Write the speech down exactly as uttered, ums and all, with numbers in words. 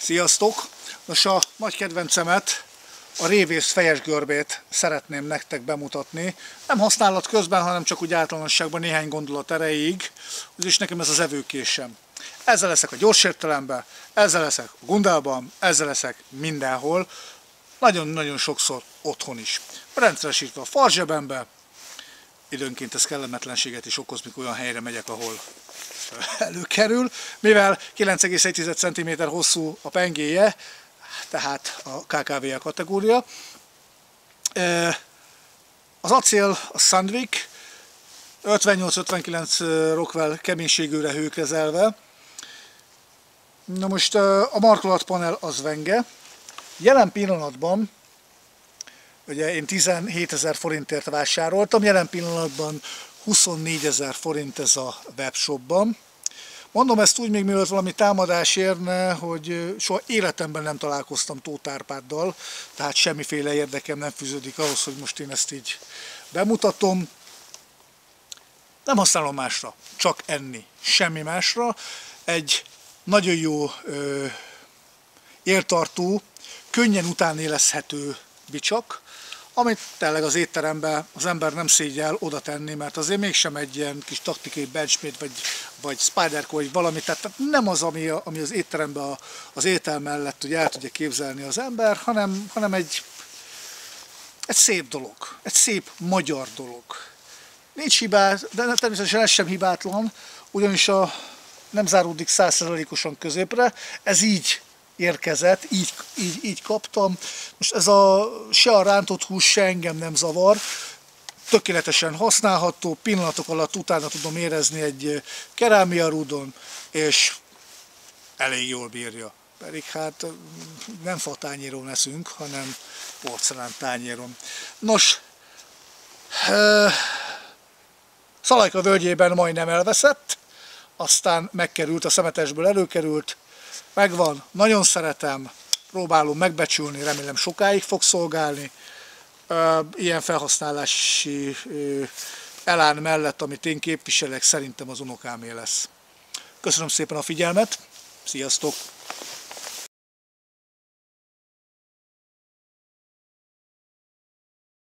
Sziasztok! Most a nagy kedvencemet, a révész fejes görbét szeretném nektek bemutatni. Nem használat közben, hanem csak úgy általánosságban néhány gondolat erejéig. Úgyis nekem ez az evőkésem. Ezzel leszek a gyors értelemben, ezzel leszek a Gundában, ezzel leszek mindenhol. Nagyon-nagyon sokszor otthon is. Rendszeresítve a farzsebembe, időnként ez kellemetlenséget is okoz, mikor olyan helyre megyek, ahol előkerül, mivel kilenc egész egy centiméter hosszú a pengéje, tehát a ká ká vé á kategória. Az acél a Sandvik, ötvennyolc-ötvenkilenc Rockwell keménységűre hőkezelve. Na most a markolatpanel az Wenge. Jelen pillanatban, ugye én tizenhétezer forintért vásároltam, jelen pillanatban huszonnégyezer forint ez a webshopban. Mondom ezt úgy, még mielőtt valami támadás érne, hogy soha életemben nem találkoztam Tóth Árpáddal, tehát semmiféle érdekem nem fűződik ahhoz, hogy most én ezt így bemutatom. Nem használom másra, csak enni, semmi másra. Egy nagyon jó ö, éltartó, könnyen utánélezhető bicsak, amit tényleg az étteremben az ember nem szégyel oda tenni, mert azért mégsem egy ilyen kis taktikai benchmade, vagy, vagy Spyderco, vagy valami, tehát nem az, ami, ami az étteremben az étel mellett ugye el tudja képzelni az ember, hanem, hanem egy, egy szép dolog, egy szép magyar dolog. Nincs hibás, de természetesen ez sem hibátlan, ugyanis a, nem záródik száz százalékosan középre, ez így érkezett, így, így, így kaptam. Most ez a, se a rántott hús, se engem nem zavar. Tökéletesen használható, pillanatok alatt utána tudom érezni egy kerámia rúdon, és elég jól bírja. Pedig hát nem fatányéron eszünk, hanem porcelán tányéron. Nos, Szalajka völgyében majdnem elveszett, aztán megkerült, a szemetesből előkerült, megvan, nagyon szeretem, próbálom megbecsülni, remélem sokáig fog szolgálni. Ilyen felhasználási elán mellett, amit én képviselek, szerintem az unokámé lesz. Köszönöm szépen a figyelmet, sziasztok!